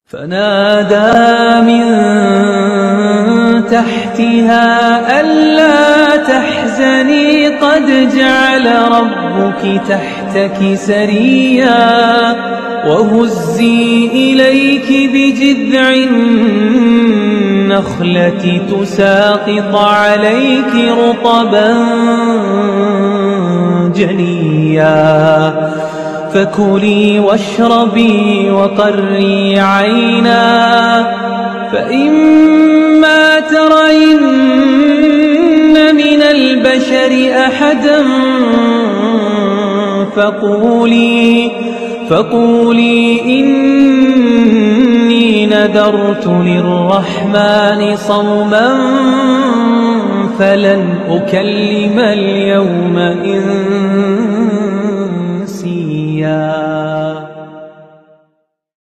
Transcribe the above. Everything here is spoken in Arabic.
فنادى من تحتها ألا تحزني قد جعل ربك تحتك سريا وهزي إليك بجذع النخلة تساقط عليك رطبا جنيا فكلي واشربي وقري عينا فإما ترين من البشر أحدا فقولي إني نذرت للرحمن صوما فلن أكلم اليوم إنسيا.